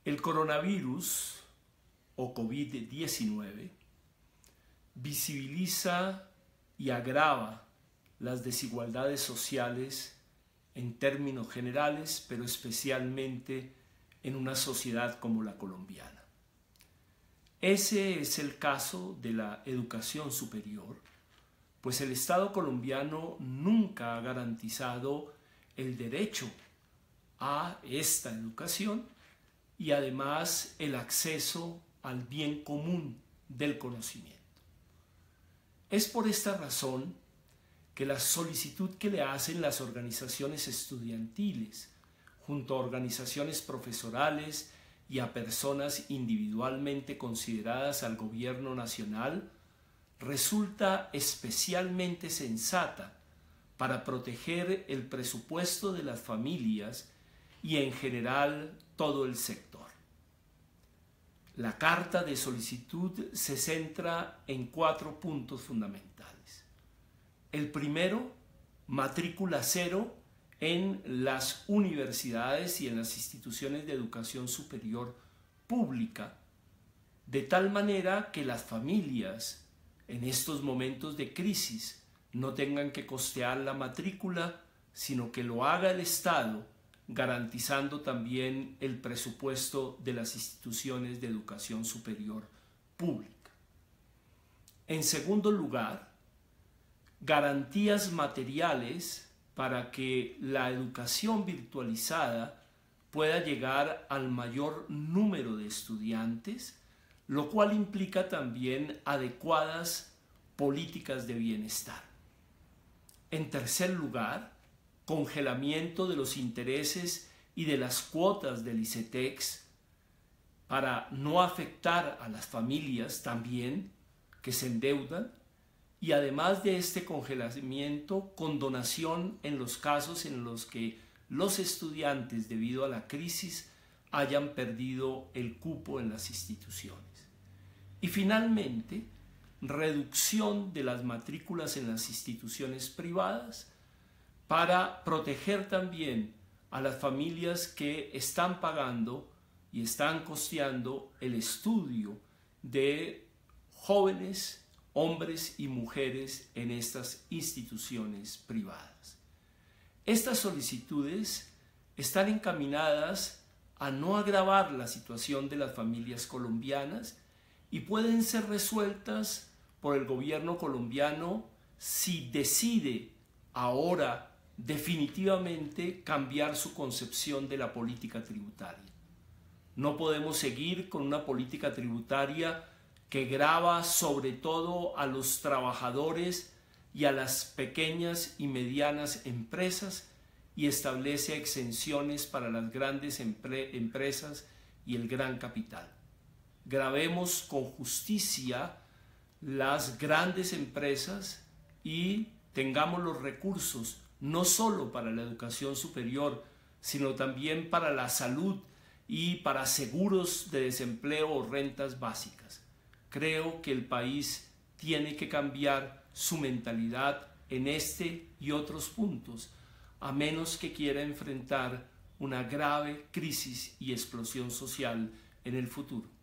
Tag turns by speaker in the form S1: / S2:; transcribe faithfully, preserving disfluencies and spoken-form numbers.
S1: El coronavirus o COVID diecinueve visibiliza y agrava las desigualdades sociales en términos generales, pero especialmente en una sociedad como la colombiana. Ese es el caso de la educación superior, pues el Estado colombiano nunca ha garantizado el derecho a esta educación y además el acceso al bien común del conocimiento. Es por esta razón que la solicitud que le hacen las organizaciones estudiantiles, junto a organizaciones profesorales y a personas individualmente consideradas al gobierno nacional, resulta especialmente sensata para proteger el presupuesto de las familias y en general todo el sector. La carta de solicitud se centra en cuatro puntos fundamentales. El primero, matrícula cero en las universidades y en las instituciones de educación superior pública, de tal manera que las familias en estos momentos de crisis no tengan que costear la matrícula, sino que lo haga el Estado, garantizando también el presupuesto de las instituciones de educación superior pública. En segundo lugar, garantías materiales para que la educación virtualizada pueda llegar al mayor número de estudiantes, lo cual implica también adecuadas políticas de bienestar. En tercer lugar, congelamiento de los intereses y de las cuotas del ICETEX para no afectar a las familias también que se endeudan, y además de este congelamiento, condonación en los casos en los que los estudiantes debido a la crisis hayan perdido el cupo en las instituciones. Y finalmente, reducción de las matrículas en las instituciones privadas para proteger también a las familias que están pagando y están costeando el estudio de jóvenes, hombres y mujeres en estas instituciones privadas. Estas solicitudes están encaminadas a no agravar la situación de las familias colombianas y pueden ser resueltas por el gobierno colombiano si decide ahora definitivamente cambiar su concepción de la política tributaria. No podemos seguir con una política tributaria que grava sobre todo a los trabajadores y a las pequeñas y medianas empresas y establece exenciones para las grandes empresas y el gran capital. Gravemos con justicia las grandes empresas y tengamos los recursos no solo para la educación superior, sino también para la salud y para seguros de desempleo o rentas básicas. Creo que el país tiene que cambiar su mentalidad en este y otros puntos, a menos que quiera enfrentar una grave crisis y explosión social en el futuro.